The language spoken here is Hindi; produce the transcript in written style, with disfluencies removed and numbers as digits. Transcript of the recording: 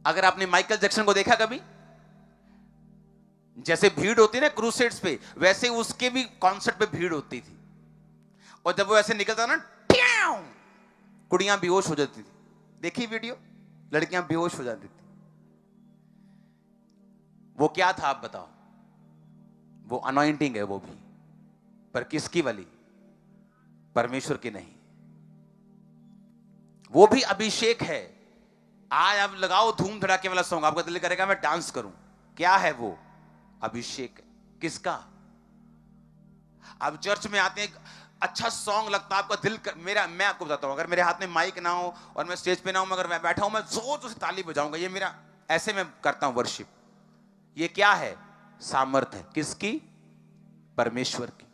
अगर आपने माइकल जैक्सन को देखा कभी, जैसे भीड़ होती है ना क्रूसेड्स पे, वैसे उसके भी कॉन्सर्ट पे भीड़ होती थी। और जब वो ऐसे निकलता ना, कुड़ियां बेहोश हो जाती थी। देखी वीडियो, लड़कियां बेहोश हो जाती थी। वो क्या था आप बताओ? वो अनॉइंटिंग है वो भी, पर किसकी वाली? परमेश्वर की नहीं। वो भी अभिषेक है। आज आप लगाओ धूम धड़ाके वाला सॉन्ग, आपका दिल करेगा मैं डांस करूं। क्या है वो? अभिषेक है। किसका? आप चर्च में आते हैं, अच्छा सॉन्ग लगता है, आपका दिल मैं आपको बताता हूं, अगर मेरे हाथ में माइक ना हो और मैं स्टेज पे ना हूं, मगर मैं बैठा हूं, मैं जोर जोर से ताली बजाऊंगा। ये मेरा, ऐसे मैं करता हूं वर्शिप। ये क्या है? सामर्थ है। किसकी? परमेश्वर की।